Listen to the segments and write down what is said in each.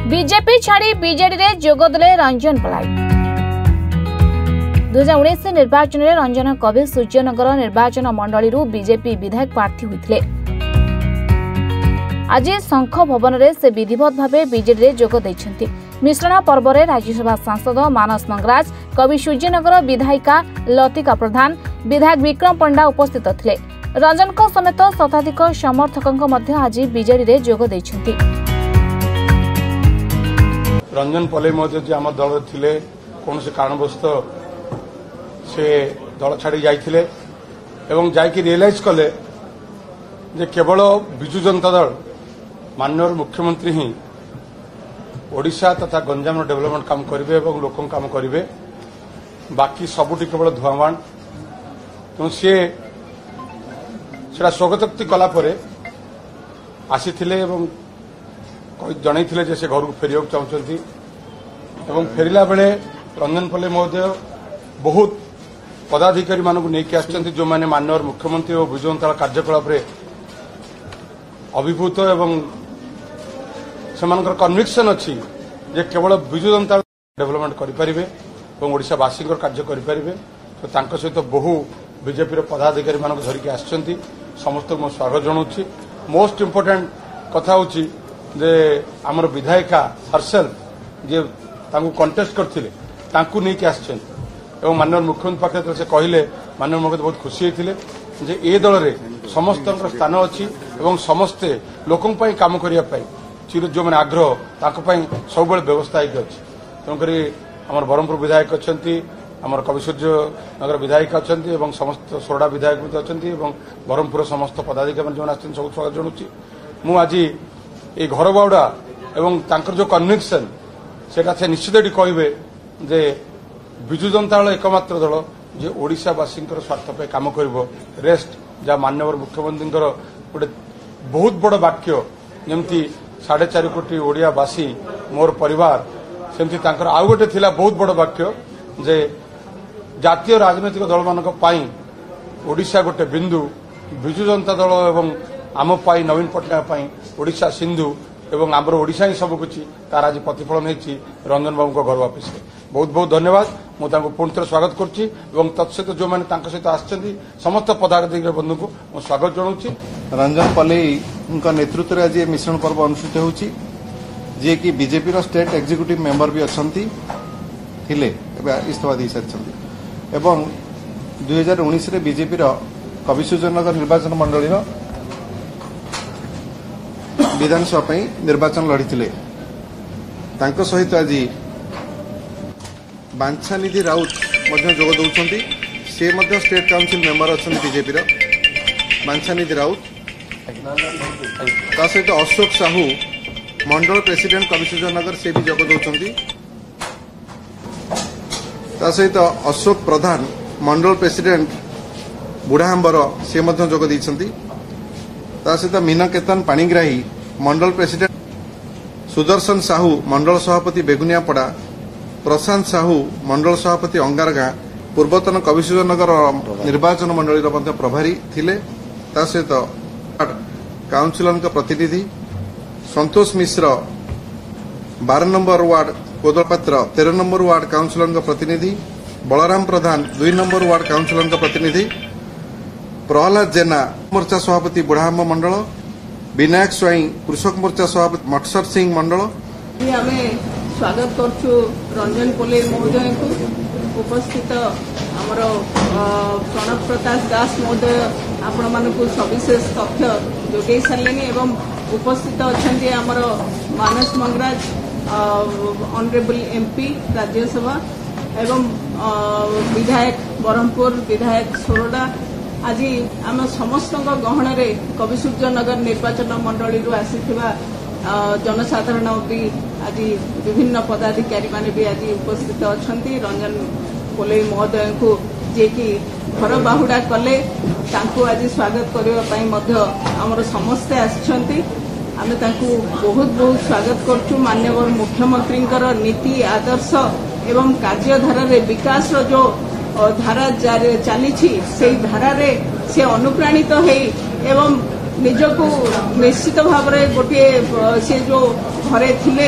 BJP छाड़ी BJD रे जोगदेले रंजन पलाई। 2019 निर्वाचन में रंजन कवि सूर्यनगर निर्वाचन मंडली बीजेपी विधायक प्रार्थी होते। आज शंख भवन में से विधिवत भाव बीजेडी रे जोग देइछन्ति। मिश्रण पर्व में राज्यसभा सांसद मानस मंगराज, कवि सूर्यनगर विधायिका लतिका प्रधान, विधायक विक्रम पंडा उपस्थित थे। रंजन समेत शताधिक समर्थकों आज बीजेडी रे जोग देइछन्ति। रंजन पले जी आम दल थे कौन से कारणवश से दल छाड़ी जाइए एवं जाकि रियलाइज कले जे केवल विजु जनता दल माननीय मुख्यमंत्री ही ओडिशा तथा गंजाम डेवलपमेंट काम करेंगे और लोक काम करेंगे, बाकी सबुठी केवल धुआंबाण। तो सी स्वगतोक्ति कलापर आसी जनईले जे से घर को फेरिया चाहते एवं फेरला बेले रंजन पल्ले महोदय बहुत पदाधिकारी मानक नहीं आसछन्ति जो माने माननीय मुख्यमंत्री और विजु जनता कार्यकलाप अभिभूत एवं सेमानकर कन्विक्शन अच्छी जे केवल विजु जनता डेवलपमेंट करेंगे और ओडिशावासी कार्य करेंगे। तो तांको सहित बहु बीजेपी पदाधिकारी मानक धरिकी आसछन्ति, समस्त मो स्वागत जनाऊँगी। मोस्ट इम्पोर्टेंट कथा होची जे आमर विधायिका हर्सेल्फ जे तांको कंटेस्ट करथिले तांको नहीं आसछन्ति एवं माननीय मुख्यमंत्री पाखे से कहले माननीय मुख्यमंत्री बहुत खुशी होते जे ए दल में समस्त स्थान अच्छी एवं समस्ते लोकों काम करने चिर जो मैंने आग्रह ताकि सब व्यवस्था होगी अच्छी। तेणुक आम ब्रह्मपुर विधायक अच्छा, आम कवि सूर्य नगर विधायक अच्छा, समस्त सोरडा विधायक भी अच्छा, ब्रह्मपुर समस्त पदाधिकारी जो आस सब स्वागत जनाऊँगी। मुझे ये घर बाउडा एवं तांकर जो कन्विक्शन से निश्चित ये कहे जे विजु जनता दल एकमात्र दल जे ओडिशावासी स्वार्थ पे काम करिवो। रेस्ट जहाँ माननीय मुख्यमंत्री गोटे बहुत बड़ वाक्य जमती 4.5 कोटी ओडियावासी मोर परिवार सेमती तांकर आउ गोटे थिला बहुत बड़ वाक्य जे जातीय राजनीतिक दल मानक पाई ओडिशा गोटे बिंदु, विजु जनता दल एवं आम पाई नवीन पट्टनायक पाई ओडिशा सिंधु एवं आमर ओडिशा ही सब कुछ तार आज प्रतिफलन होती रंजन बाबू को घर ऑफिस। बहुत बहुत धन्यवाद। मुझे पुणी थे स्वागत करुच्ची तत्सहित जो मैंने सहित आसछन्ति समस्त पदाधिकारी बंधु को मु स्वागत जनाऊँगी। रंजन पल्ले नेतृत्व में आज मिश्रण पर्व अनुष्ठित होची जे कि बीजेपी स्टेट एग्जीक्यूटिव मेंबर भी अच्छी इस्तीफा दे सारी एवं 2019 रे बीजेपी कवि सूर्यनगर निर्वाचन मंडली विधानसभा निर्वाचन लड़ी सहित आज बांछानिधि राउत जोग दौरान से स्टेट काउंसिल मेंबर अच्छा बीजेपी बांछानिधि राउत सहित अशोक साहू मंडल प्रेसिडेंट कवि सूर्यनगर से भी जोग दौरान सहित अशोक प्रधान मंडल प्रेसिडेंट बुढ़ाम्बर से जोग देइछन्ति। सहित मीनकेतन पाणिग्राही मंडल प्रेसिडेंट, सुदर्शन साहू मंडल सभापति बेगुनियापड़ा, प्रशांत साहू मंडल सभापति अंगारगां, पूर्वतन कवि सूर्यनगर निर्वाचन मंडली प्रभारी थिले। सहित काउंसिलर प्रतिनिधि Santosh Mishra 12 number ward Kodalpatra, 13 number ward councillor प्रतिनिधि Balaram Pradhan, 2 number ward councillor प्रतिनिधि प्रहलाद जेना मोर्चा सभापति बुढ़ाम्ब मंडल, विनायक स्वाई कृषक मोर्चा सभापति मटसर सिंह मंडल। आम स्वागत करछु रंजन पल्ले महोदय को। उपस्थित आमर प्रणव प्रकाश दास महोदय आपण मानक सविशेष तथ्य जोगे सारे एवं उपस्थित अच्छा आमर मानस मंगराज ऑनरेबल एमपी राज्यसभा एवं विधायक ब्रह्मपुर विधायक सोरडा। आज आम समस्त गहन कवि सूर्यनगर निर्वाचन मंडली आसीथिबा जनसाधारण भी आज विभिन्न पदाधिकारी माने भी आज उपस्थित अच्छा रंजन पल्ले महोदय को जे कि घर बाहुड़ा कले आज स्वागत करने आमर समस्ते आसछन्ति। आम बहुत बहुत स्वागत करछु। माननीय मुख्यमंत्री नीति आदर्श एवं कार्यधारा विकास जो धारा चली से धारा से अनुप्राणित एवं निजको निश्चित भाव में गोटे से जो घरे थिले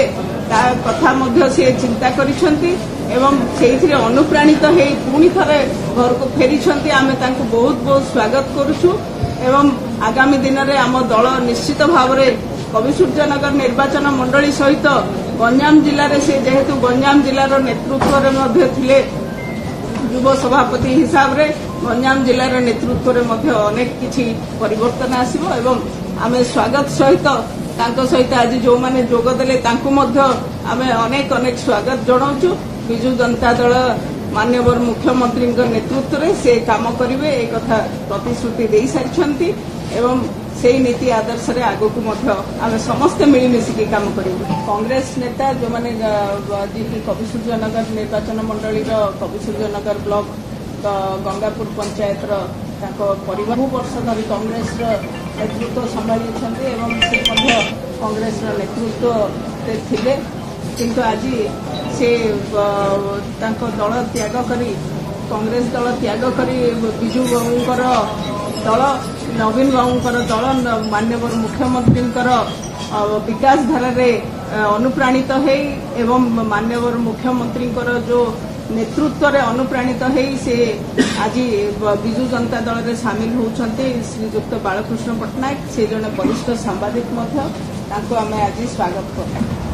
ତା କଥା ମଧ୍ୟ ସେ ଚିନ୍ତା କରିଛନ୍ତି ଏବଂ ସେଇଥିରେ ଅନୁପ୍ରାଣିତ ହେଇ ପୁଣି ଥରେ ଘରକୁ ଫେରିଛନ୍ତି। ଆମେ ତାଙ୍କୁ ବହୁତ ବହୁତ ସ୍ୱାଗତ କରୁଛୁ ଏବଂ ଆଗାମୀ ଦିନରେ ଆମ ଦଳ ନିଶ୍ଚିତ ଭାବରେ କବିସୂର୍ଯ୍ୟନଗର ନିର୍ବାଚନ ମଣ୍ଡଳୀ ସହିତ ଗଞ୍ଜାମ ଜିଲ୍ଲାରେ ସେ ଯେହେତୁ ଗଞ୍ଜାମ ଜିଲ୍ଲାର ନେତୃତ୍ୱରେ ମଧ୍ୟ ଥିଲେ ଯୁବ ସଭାପତି ହିସାବରେ ଗଞ୍ଜାମ ଜିଲ୍ଲାର ନେତୃତ୍ୱରେ ମଧ୍ୟ ଅନେକ କିଛି ପରିବର୍ତ୍ତନ ଆସିବ ଏବଂ ଆମେ ସ୍ୱାଗତ ସହିତ ତାଙ୍କ ସହିତ ଆଜି ଯେଉଁମାନେ ଯୋଗଦେଲେ ତାଙ୍କୁ ମଧ୍ୟ ଆମେ ଅନେକ ଅନେକ ସ୍ୱାଗତ ଜଣାଉଛୁ। ବିଜୁ ଜନତା ଦଳ ମାନ୍ୟବର ମୁଖ୍ୟମନ୍ତ୍ରୀଙ୍କ ନେତୃତ୍ୱରେ ସେ କାମ କରିବେ ଏ କଥା ପ୍ରତିଶ୍ରୁତି ଦେଇସାରିଛନ୍ତି ଏବଂ ସେହି ନୀତି ଆଦର୍ଶରେ ଆଗକୁ ମଧ୍ୟ ଆମେ ସମସ୍ତେ ମିଳିମିଶିକି କାମ କରିବୁ। କଂଗ୍ରେସ ନେତା ଯେଉଁମାନେ ଯିଏକି କବିସୂର୍ଯ୍ୟନଗର ନିର୍ବାଚନ ମଣ୍ଡଳୀର କବିସୂର୍ଯ୍ୟନଗର ବ୍ଲକ ଗଙ୍ଗାପୁର ପଞ୍ଚାୟତର ତାଙ୍କ ପରିବାର ବହୁ ବର୍ଷ ଧରି କଂଗ୍ରେସର ନେତୃତ୍ୱ ସମ୍ଭାଳିଛନ୍ତି ଏବଂ ସେ ମଧ୍ୟ କଂଗ୍ରେସର ନେତୃତ୍ୱରେ ଥିଲେ କିନ୍ତୁ ଆଜି ସେ ତାଙ୍କ ଦଳ ତ୍ୟାଗ କରି କଂଗ୍ରେସ ଦଳ ତ୍ୟାଗ କରି ବିଜୁ ବାବୁଙ୍କର ଦଳ ନବୀନ ବାବୁଙ୍କର ଦଳ ମାନ୍ୟବର ମୁଖ୍ୟମନ୍ତ୍ରୀଙ୍କର ବିକାଶ ଧାରାରେ ଅନୁପ୍ରାଣିତ ହେଇ ଏବଂ ମାନ୍ୟବର ମୁଖ୍ୟମନ୍ତ୍ରୀଙ୍କର ଯେଉଁ ନେତୃତ୍ୱରେ ଅନୁପ୍ରାଣିତ ହେଇ ସେ ଆଜି ବିଜୁ ଜନତା ଦଳରେ ସାମିଲ ହେଉଛନ୍ତି। ଶ୍ରୀଯୁକ୍ତ ବାଳକୃଷ୍ଣ ପଟ୍ଟନାୟକ ସେ ଜଣେ ବରିଷ୍ଠ ସାମ୍ବାଦିକ ମଧ୍ୟ ତାଙ୍କୁ ଆମେ ଆଜି ସ୍ୱାଗତ କରୁ।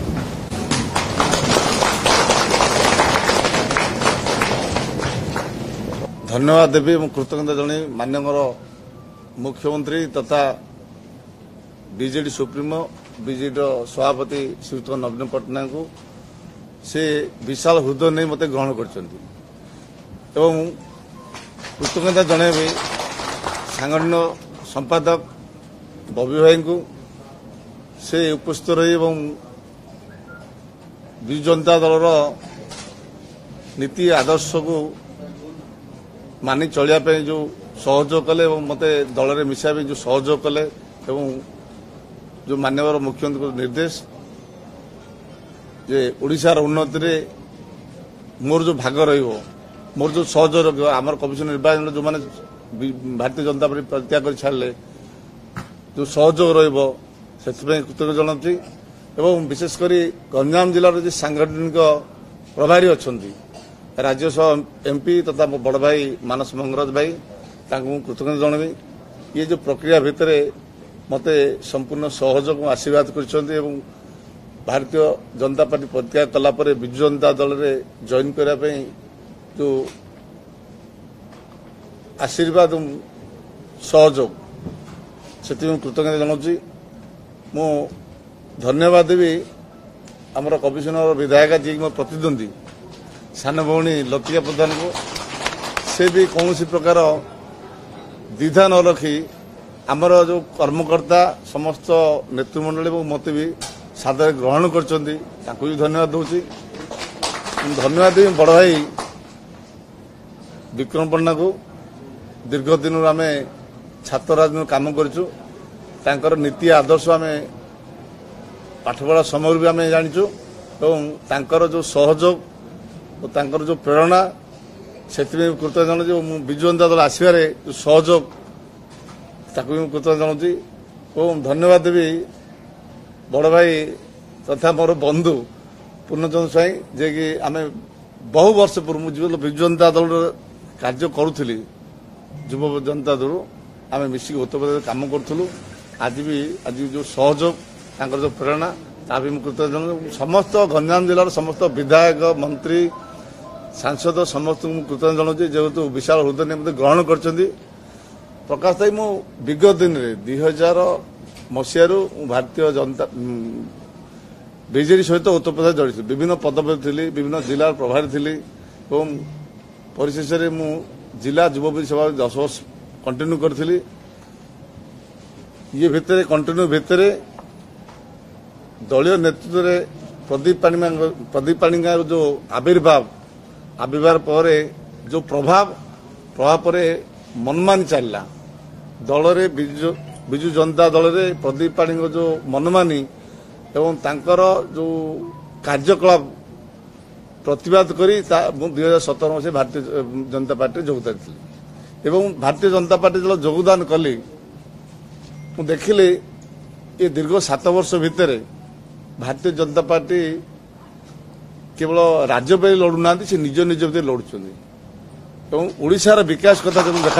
धन्यवाद देवी कृतज्ञता जन मान्यवर मुख्यमंत्री तथा बीजेडी सुप्रीमो बीजेडी सभापति श्रीयुक्त नवीन पट्टनायक को से विशाल हृदय नहीं मत ग्रहण कर कृतज्ञता जनइबी सांगठन संपादक बबी भाई को से उपस्थित रही विजु जनता दलर नीति आदर्श को मानि चलिया जो सहयोग कले मत दल में मिसा भी जो सहयोग कले जो मान्यवर मुख्यमंत्री निर्देश जे ओडिशार उन्नति रे मोर जो भाग रहिबो मोर जो सहयोग रहिबो आमर कमिशन निर्वाचन जो माने भारतीय जनता पार्टी प्रत्याग कर छाड़ले जो सहयोग रहिबो सेथिबे कृतज्ञता जनाती एवं विशेषकर गंजाम जिलार जो सांगठनिक प्रभारी अछंती राज्यसभा एमपी तथा बड़ भाई मानस मंगराज भाई कृतज्ञता जनबी ये जो प्रक्रिया भितर मते संपूर्ण सहयोग आशीर्वाद कर भारतीय जनता पार्टी प्रत्याग कला विजु जनता दल में जॉइन करने जो आशीर्वाद सहयोग से कृतज्ञता जनाऊँगी मु धन्यवाद देवी आमर कमिशनर विधायिका जी मो प्रतिद्वंदी सान भौणी लतिका प्रधान को से भी कौन प्रकार द्विधा न रखी आमर जो कर्मकर्ता समस्त नेतृमंडल मत भी सादर ग्रहण कर धन्यवाद दूसरी धन्यवाद देवी बड़ भाई विक्रम पण्डा को दीर्घ दिन आम छात्र राजनीति काम कर नीति आदर्श आम पाठपढ़ा समय भी आम जाचु और जो सहयोग और जो प्रेरणा से कृतज्ञता जनाऊँ जो विजु जनता दल आसबार जो सहयोग ताकू कृतज्ञता जनाऊँगी और धन्यवाद देवी बड़ भाई तथा मोर बंधु पूर्णचंद्र स्वाई जे कि आम बहु वर्ष पूर्व विजु जनता दल कार्य करुली युव जनता दल आम मिसिक उत्तर प्रदेश काम करूँ आज जो सहयोग तांकर जो प्रेरणा ता भी कृतज्ञता जनाऊँ समस्त गंजाम जिलार समस्त विधायक मंत्री सांसद समस्त कृतज्ञता जनाऊँ जेहेतु विशाल हृदय मत ग्रहण कर प्रकाश भाई मु विगत दिन में 2000 मसीह भारतीय जनता बीजेडी सहित उत्तर प्रदेश जड़ित विभिन्न पदवी थी विभिन्न जिलार प्रभारी थी और परिशेष मु जिला युवपीढ़ी सभा 10 वर्ष कंटिन्यू करी ये भितर कंटिन्यू भितर दलीय नेतृत्व में प्रदीप पाणिग्राही जो आविर्भाव पर जो प्रभाव पर मनमानी चलला दल रे विजु जनता दल में प्रदीप पाणिग्राही जो मनमानी एवं तांकर जो कार्यकलाप प्रतिवाद करी 2017 मसीह भारतीय जनता पार्टी योगदान थी एवं भारतीय जनता पार्टी जो योगदान कली देखिली ये दीर्घ 7 वर्ष भितर भारतीय जनता पार्टी केवल राज्य पे लड़ुना से निज निज भितर लड़ुंट ओडिशार विकास कथा जो देखा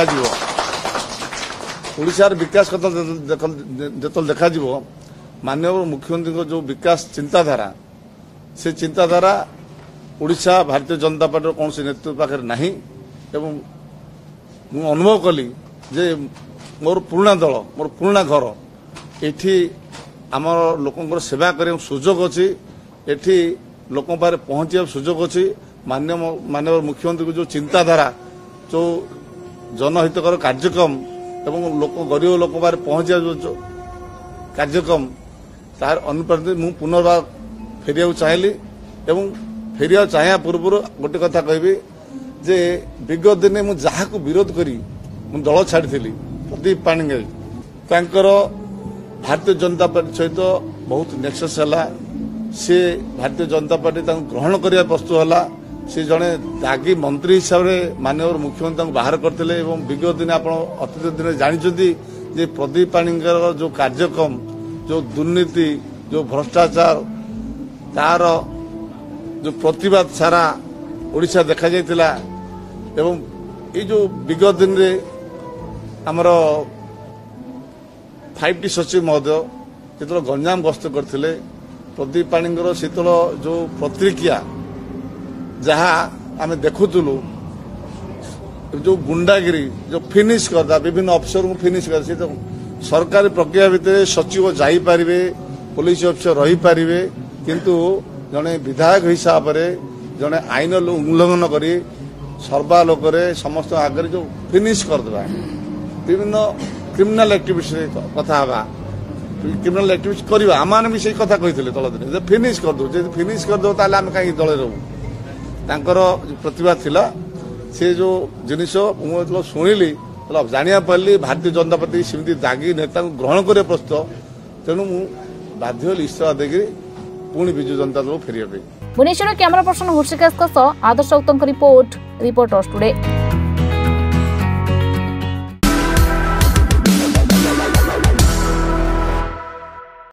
ओडिशार विकास कथा जो देखा माननीय मुख्यमंत्री जो विकास चिंताधारा से चिंताधारा ओडिशा भारतीय जनता पार्टी कौन से नेतृत्व पाखे नहीं एवं मु अनुभव कली जे मोर पुराना दल मोर पुराना घर एठी आमर लोकंकर सेवा करने सुजोग अच्छी एठी लोक पाखे पहुंचा सुजोग अच्छी माननीय मुख्यमंत्री जो चिंताधारा जो जनहितकर कार्यक्रम एवं लोक गरीब लोक पाखे पहुंचा जो कार्यक्रम तार अनुप्राणित मु पुनर्बार फेरिया चाहिए एवं फेरिया चाहिए पूर्व गोटे कथा कहबी जे विगत दिन मु जहाँ विरोध करी मु दल छाड़ी प्रदीप पाणिग्राही तांकर भारतीय जनता पार्टी सहित बहुत नेक्सस है सी भारतीय जनता पार्टी ग्रहण करने प्रस्तुत है सी जड़े दागी मंत्री हिसाब से माननीय मुख्यमंत्री बाहर करते विगत दिन आप अतीत दिन जानते जे प्रदीप पाणिग्राही जो कार्यक्रम जो दुर्नीति जो भ्रष्टाचार तार जो प्रतिवाद सारा ओडिशा देखा जाइतिला एवं ये जो विगत दिन रे हमर 5T सचिव महोदय जो गंजाम गस्त करते प्रदीप पाणिग्राही शीतल जो प्रतिक्रिया जहाँ आम देखुलु जो गुंडागिरी जो फिनिश करता विभिन्न अफिसर को फिनिश कर तो सरकारी प्रक्रिया भितर सचिव जाइपारे पुलिस अफिसर रही पारे किंतु जड़े विधायक हिसाब से जड़े आईन उल्लंघन कर सर्वालोक समस्त आगे जो फिनिश करदे विभिन्न क्रिमिनाल एक्टिविटी कथा क्रिमिनाल एक्टिविटी करवा आम भी से कथा कही तल दिन फिनिश करदे फिनिश करदे आम कहीं दल रहू तांकर प्रतिभा थिला से जो जिनिस मुझे शुणिली जाना पार्ली भारतीय जनता पार्टी सेमती दागी नेता ग्रहण करे प्रस्तुत तेणु मु बाध्य इस्तीफा देकर पुणी विजु जनता दल फेरिया Bhubaneswar camera person Hrishikesh Adarsh Uttam reporters today.